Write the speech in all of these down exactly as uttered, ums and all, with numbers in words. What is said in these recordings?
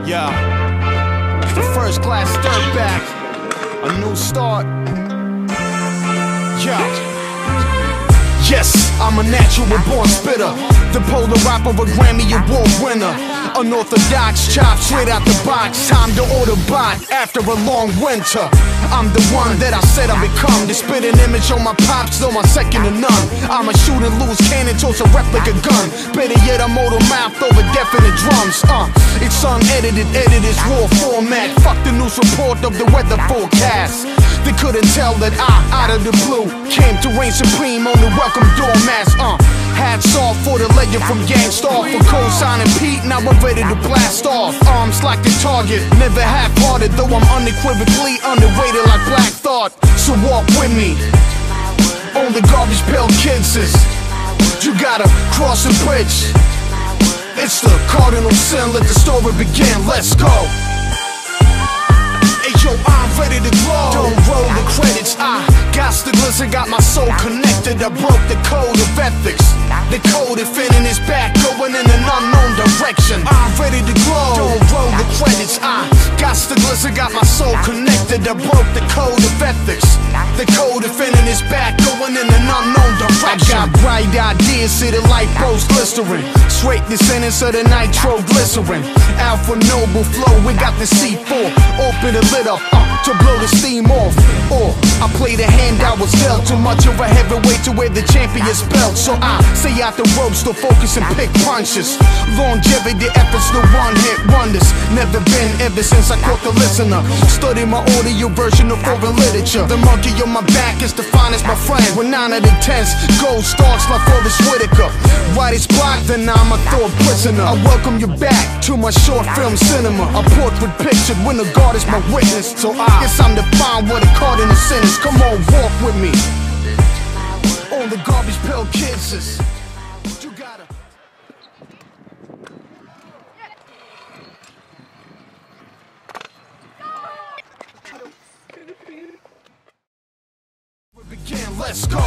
Yeah, it's the first class dirtbag, a new start. Yeah. Yes, I'm a natural born spitter, the polar rapper, a Grammy Award winner, unorthodox, chopped straight out the box. Time to order bot after a long winter. I'm the one that I said I become. The spitting image on my pops, though I'm second to none. I'm a shoot and lose Canon, toss a replica gun. Better yet, I'm motor mouth over definite drums. Uh, it's unedited, edited, raw format. Fuck the news report of the weather forecast. They couldn't tell that I, out of the blue, came to reign supreme on the welcome doormats. Uh, hats off for the legend from Gangstar, for co-signing Pete. Now I'm ready to blast off. Arms like the target, never half-hearted, though I'm unequivocally underrated like Black Thought. So walk with me on the garbage pail kids. You gotta cross a bridge. It's the cardinal sin. Let the story begin. Let's go. Hey yo, I'm ready to glow. Don't roll the credits. I got the glisten, got my soul connected. I broke the code of ethics. The code of fitting is back, going in an unknown direction. I'm ready to glow. Don't roll the credits. I got the glisten, got my soul connected. I broke the code of ethics. The code of fitting is back, going in an unknown direction. I got bright ideas, see the light post blistering. Straight descendants of the nitroglycerin. Alpha noble flow, we got the C four. Open the lid up uh, to blow the steam off. Or I play the hand I was dealt. Too much of a heavyweight to wear the champion's belt. So I stay out the ropes to focus and pick punches. Longevity efforts, the one hit wonders. Never been ever since I caught the listener. Study my audio version of foreign literature. The monkey on my back is defined as my friend. When nine out of tens, gold starts like Forrest Whitaker. Right is blocked, then I'm a thought prisoner. I welcome you back to my short film cinema. A portrait pictured when the God is my witness. So I guess I'm defined what a card in the sentence. Come on, walk with me on the garbage pail kids. You gotta begin, let's go.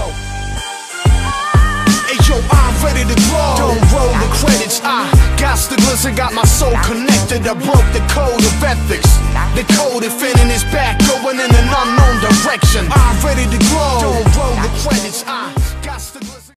Hey yo, I'm ready to glow. Don't roll the credits. I got the glisten, got my soul connected. I broke the code of ethics. The code of fitting is back, going in an unknown direction. I'm ready to glow. Don't roll the credits. I got the glisten.